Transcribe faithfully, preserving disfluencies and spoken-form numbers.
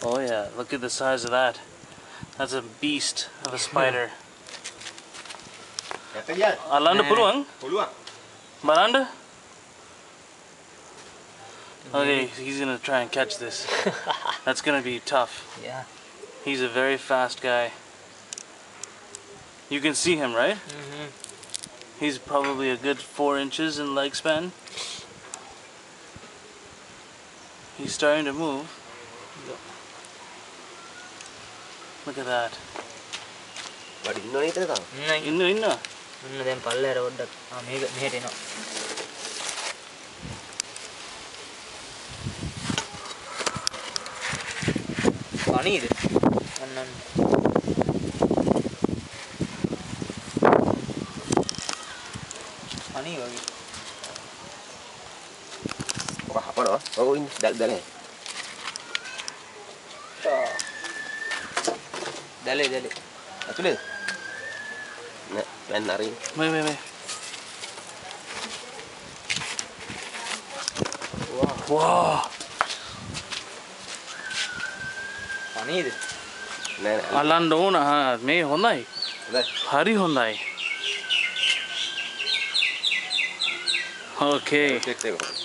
Oh yeah, look at the size of that. That's a beast of a spider. Alanda puluang? Baranda? Okay, he's gonna try and catch this. That's gonna be tough. Yeah. He's a very fast guy. You can see him, right? Mm-hmm. He's probably a good four inches in leg span. He's starting to move. Look at that. What is it? Inno, inno. Then palle road. Ah, me me no. Funny this. Funny lagi. Wah, apa doh? Oh, ini dal-dalnya. Dale, dale. Aku deh. Nah, main nari. Wait, wait, wait. Wow. Wow. Funny this. Nah, Alanda una ha, me hondai. Hari hondai. Okay. Cek, cek.